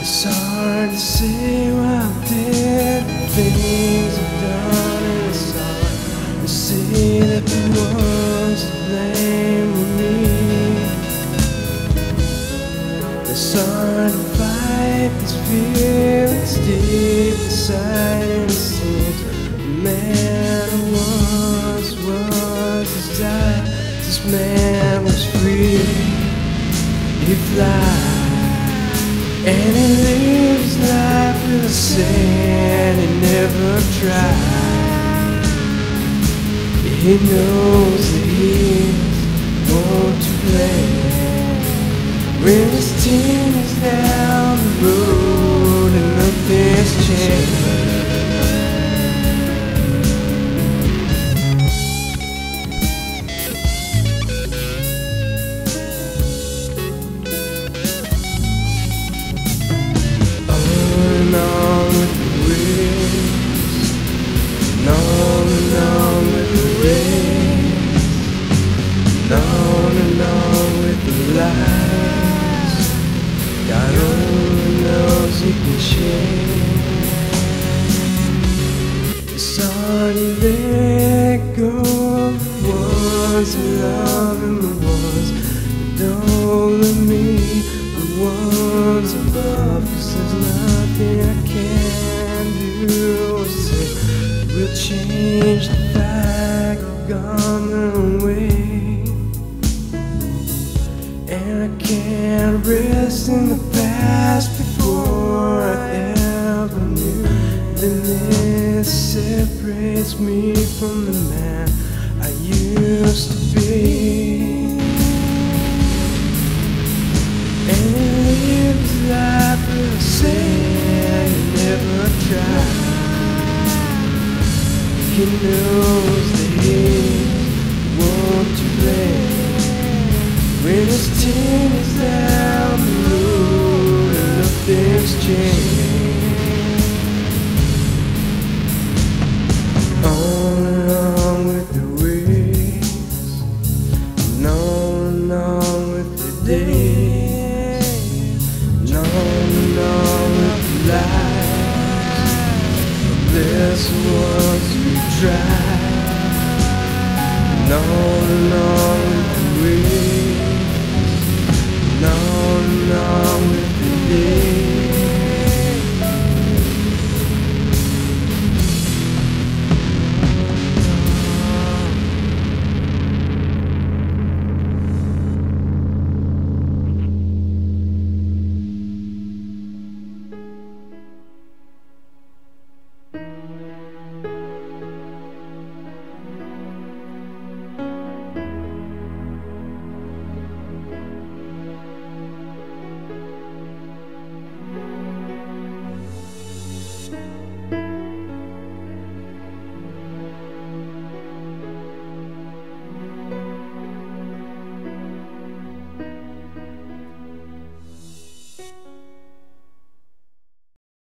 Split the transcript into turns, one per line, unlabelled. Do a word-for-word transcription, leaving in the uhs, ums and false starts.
It's hard to say what did things I've done, and it's hard to say that the ones to blame were me. It's hard to fight these feelings deep inside, and it seems the man I once was has died. This man was free, he flies. And he lives life with a sand, he never tried. He knows that he's born to play when his team is down the road and nothing's changed. On and on with the lies, God only knows He can change. It's hard to let go of the ones that love and the ones that don't love me, the ones above, 'cause there's nothing I can do or say will change the fact I've gone away. And I can't rest in the past before I ever knew that this separates me from the man I used to be. And he lives life with a sand, he never tried. He knows that he won't to blame when his team is down the road and nothing's changed. On and on with the waves, and on and on with the days, and on and on with the lives. But there's the ones who try, and on and on